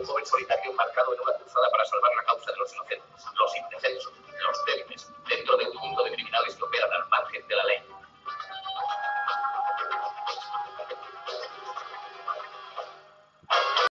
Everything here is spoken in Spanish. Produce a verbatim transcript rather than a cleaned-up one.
un joven solitario embarcado en una cruzada para salvar la causa de los inocentes. Los